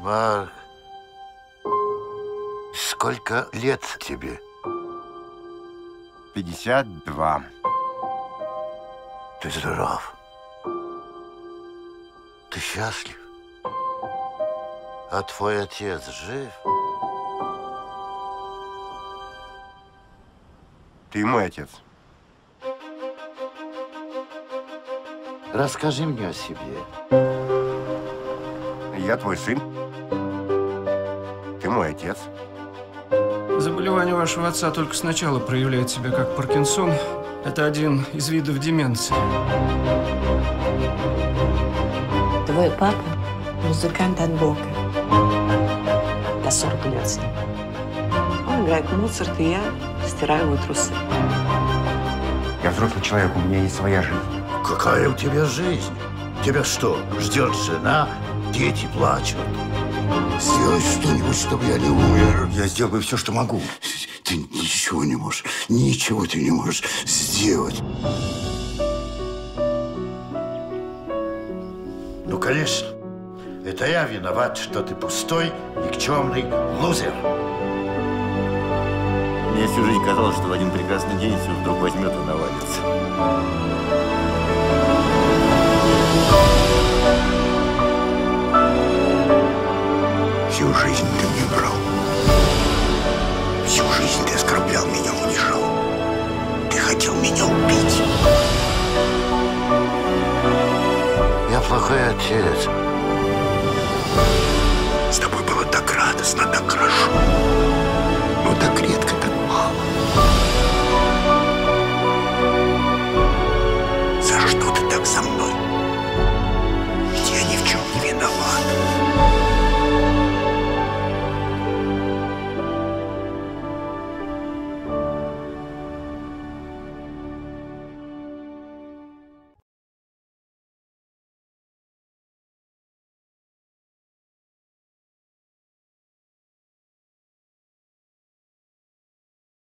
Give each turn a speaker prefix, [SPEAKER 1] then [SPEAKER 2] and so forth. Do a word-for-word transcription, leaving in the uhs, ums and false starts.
[SPEAKER 1] Марк, сколько лет тебе?
[SPEAKER 2] пятьдесят два.
[SPEAKER 1] Ты здоров. Ты счастлив. А твой отец жив?
[SPEAKER 2] Ты мой отец.
[SPEAKER 1] Расскажи мне о себе.
[SPEAKER 2] Я твой сын. Ты мой отец.
[SPEAKER 3] Заболевание вашего отца только сначала проявляет себя как Паркинсон. Это один из видов деменции.
[SPEAKER 4] Твой папа – музыкант от Бога. Я сорок лет с ним. Он играет Моцарт, и я стираю его трусы.
[SPEAKER 2] Я взрослый человек, у меня есть своя жизнь.
[SPEAKER 1] Какая у тебя жизнь? Тебя что, ждет жена? Дети плачут. Сделай что-нибудь, чтобы я не умер.
[SPEAKER 2] Я сделаю все, что могу.
[SPEAKER 1] Ты ничего не можешь. Ничего ты не можешь сделать. Ну, конечно. Это я виноват, что ты пустой, никчемный лузер.
[SPEAKER 5] Мне всю жизнь казалось, что в один прекрасный день все вдруг возьмет и навалится.
[SPEAKER 1] Всю жизнь ты мне врал. Всю жизнь ты оскорблял меня, унижал. Ты хотел меня убить. Я плохой отец. С тобой было так радостно, так хорошо. Но так редко.